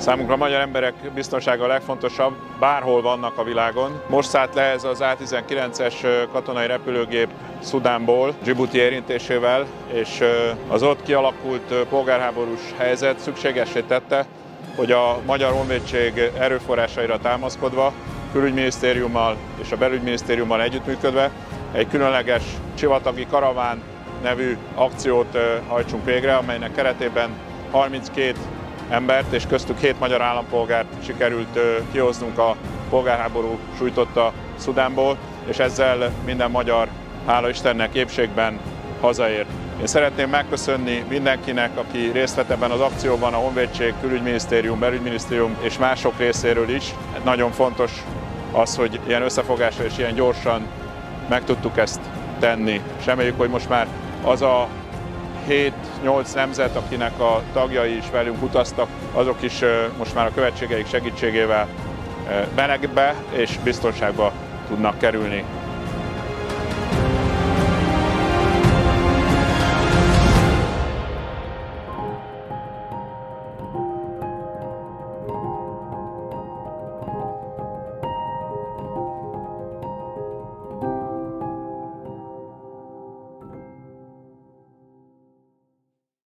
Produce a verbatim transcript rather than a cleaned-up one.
Számunkra a magyar emberek biztonsága a legfontosabb, bárhol vannak a világon. Most szállt le ez az á tizenkilences katonai repülőgép Szudánból, Dzsibuti érintésével, és az ott kialakult polgárháborús helyzet szükségessé tette, hogy a Magyar Honvédség erőforrásaira támaszkodva, külügyminisztériummal és a belügyminisztériummal együttműködve egy különleges Csivatagi Karaván nevű akciót hajtsunk végre, amelynek keretében harminckét embert és köztük hét magyar állampolgárt sikerült kihoznunk a polgárháború sújtotta Szudánból, és ezzel minden magyar, hála Istennek, épségben hazaért. Én szeretném megköszönni mindenkinek, aki részt vett ebben az akcióban, a Honvédség, Külügyminisztérium, Belügyminisztérium és mások részéről is. Nagyon fontos az, hogy ilyen összefogásra és ilyen gyorsan meg tudtuk ezt tenni. És reméljük, hogy most már az a hét-nyolc nemzet, akinek a tagjai is velünk utaztak, azok is most már a követségeik segítségével melegbe és biztonságba tudnak kerülni.